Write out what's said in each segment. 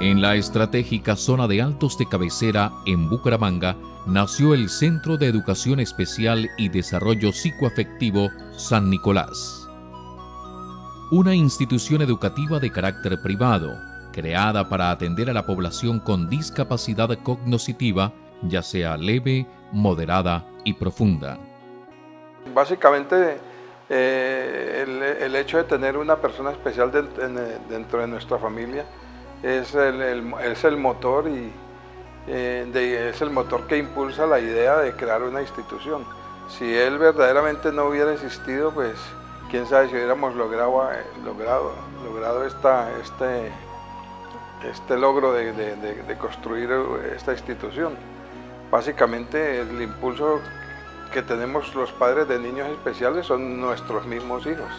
En la estratégica zona de Altos de Cabecera, en Bucaramanga, nació el Centro de Educación Especial y Desarrollo Psicoafectivo San Nicolás. Una institución educativa de carácter privado, creada para atender a la población con discapacidad cognitiva, ya sea leve, moderada y profunda. Básicamente, el hecho de tener una persona especial dentro de nuestra familia es el motor es el motor que impulsa la idea de crear una institución. Si él verdaderamente no hubiera existido, pues quién sabe si hubiéramos logrado este logro de construir esta institución. Básicamente el impulso que tenemos los padres de niños especiales son nuestros mismos hijos.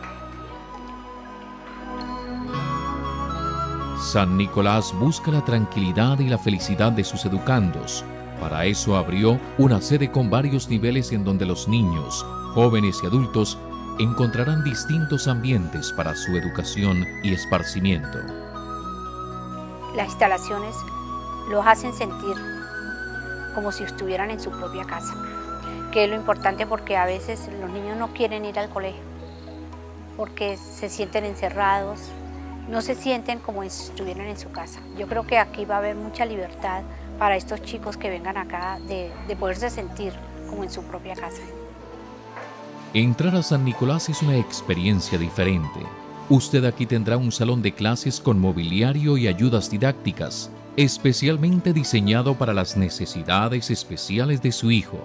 San Nicolás busca la tranquilidad y la felicidad de sus educandos. Para eso abrió una sede con varios niveles en donde los niños, jóvenes y adultos encontrarán distintos ambientes para su educación y esparcimiento. Las instalaciones los hacen sentir como si estuvieran en su propia casa, que es lo importante porque a veces los niños no quieren ir al colegio porque se sienten encerrados, no se sienten como si estuvieran en su casa. Yo creo que aquí va a haber mucha libertad para estos chicos que vengan acá de poderse sentir como en su propia casa. Entrar a San Nicolás es una experiencia diferente. Usted aquí tendrá un salón de clases con mobiliario y ayudas didácticas, especialmente diseñado para las necesidades especiales de su hijo.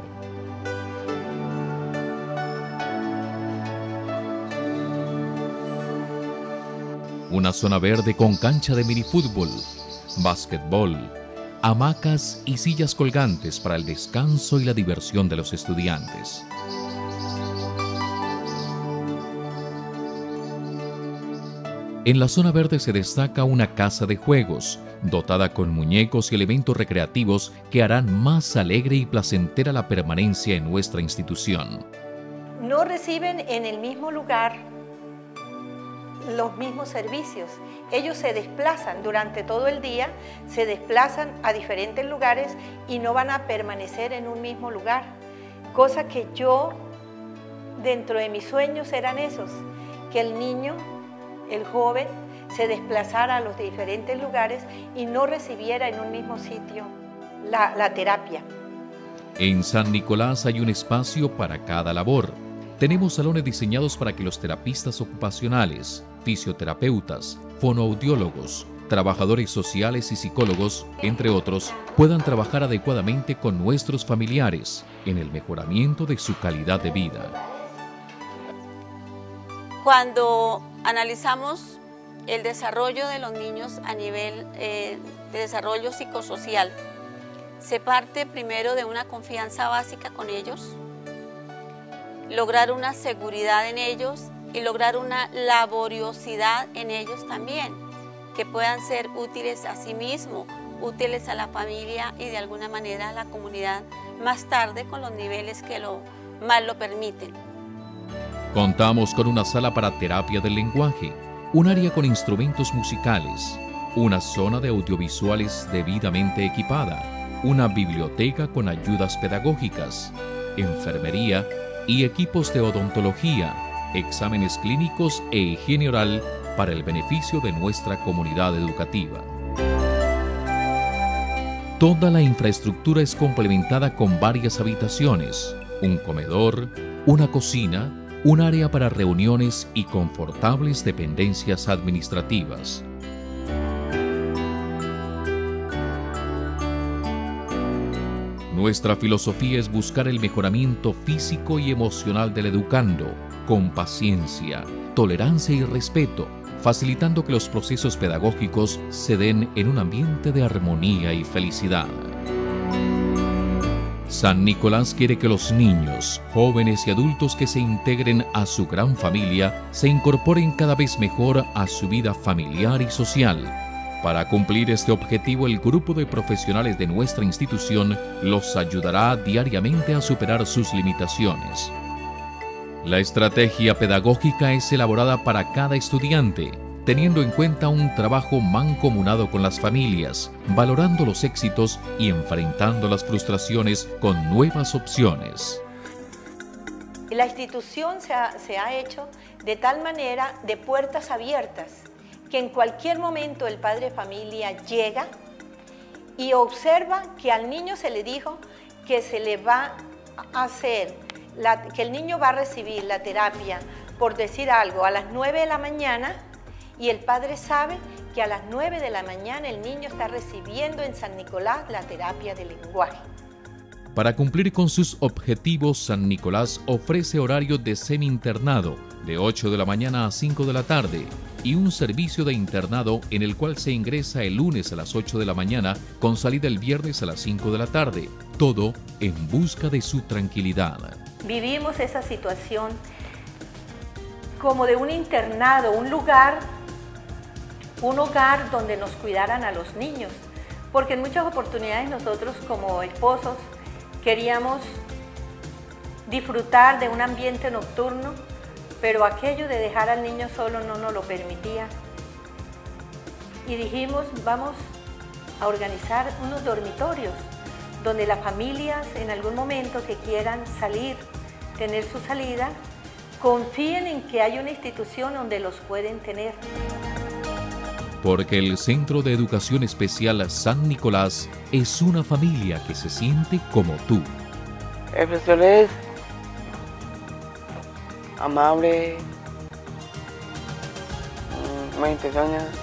Una zona verde con cancha de minifútbol, básquetbol, hamacas y sillas colgantes para el descanso y la diversión de los estudiantes. En la zona verde se destaca una casa de juegos, dotada con muñecos y elementos recreativos que harán más alegre y placentera la permanencia en nuestra institución. No reciben en el mismo lugar los mismos servicios. Ellos se desplazan durante todo el día, se desplazan a diferentes lugares y no van a permanecer en un mismo lugar. Cosa que yo, dentro de mis sueños eran esos, que el niño, el joven, se desplazara a los diferentes lugares y no recibiera en un mismo sitio la terapia. En San Nicolás hay un espacio para cada labor. Tenemos salones diseñados para que los terapistas ocupacionales, fisioterapeutas, fonoaudiólogos, trabajadores sociales y psicólogos, entre otros, puedan trabajar adecuadamente con nuestros familiares en el mejoramiento de su calidad de vida. Cuando analizamos el desarrollo de los niños a nivel de desarrollo psicosocial, se parte primero de una confianza básica con ellos, lograr una seguridad en ellos y lograr una laboriosidad en ellos también, que puedan ser útiles a sí mismos, útiles a la familia y de alguna manera a la comunidad más tarde con los niveles que más lo permiten. Contamos con una sala para terapia del lenguaje, un área con instrumentos musicales, una zona de audiovisuales debidamente equipada, una biblioteca con ayudas pedagógicas, enfermería y equipos de odontología, exámenes clínicos e higiene oral para el beneficio de nuestra comunidad educativa. Toda la infraestructura es complementada con varias habitaciones, un comedor, una cocina, un área para reuniones y confortables dependencias administrativas. Nuestra filosofía es buscar el mejoramiento físico y emocional del educando, con paciencia, tolerancia y respeto, facilitando que los procesos pedagógicos se den en un ambiente de armonía y felicidad. San Nicolás quiere que los niños, jóvenes y adultos que se integren a su gran familia se incorporen cada vez mejor a su vida familiar y social. Para cumplir este objetivo, el grupo de profesionales de nuestra institución los ayudará diariamente a superar sus limitaciones. La estrategia pedagógica es elaborada para cada estudiante, teniendo en cuenta un trabajo mancomunado con las familias, valorando los éxitos y enfrentando las frustraciones con nuevas opciones. La institución se ha hecho de tal manera de puertas abiertas, que en cualquier momento el padre de familia llega y observa que al niño se le dijo que se le va a hacer, que el niño va a recibir la terapia, por decir algo, a las 9 de la mañana, y el padre sabe que a las 9 de la mañana el niño está recibiendo en San Nicolás la terapia de lenguaje. Para cumplir con sus objetivos, San Nicolás ofrece horario de semi-internado de 8 de la mañana a 5 de la tarde y un servicio de internado en el cual se ingresa el lunes a las 8 de la mañana con salida el viernes a las 5 de la tarde, todo en busca de su tranquilidad. Vivimos esa situación como de un internado, un hogar donde nos cuidaran a los niños, porque en muchas oportunidades nosotros como esposos queríamos disfrutar de un ambiente nocturno, pero aquello de dejar al niño solo no nos lo permitía. Y dijimos, vamos a organizar unos dormitorios donde las familias en algún momento que quieran salir, tener su salida, confíen en que hay una institución donde los pueden tener. Porque el Centro de Educación Especial San Nicolás es una familia que se siente como tú. El profesor es amable, me enseña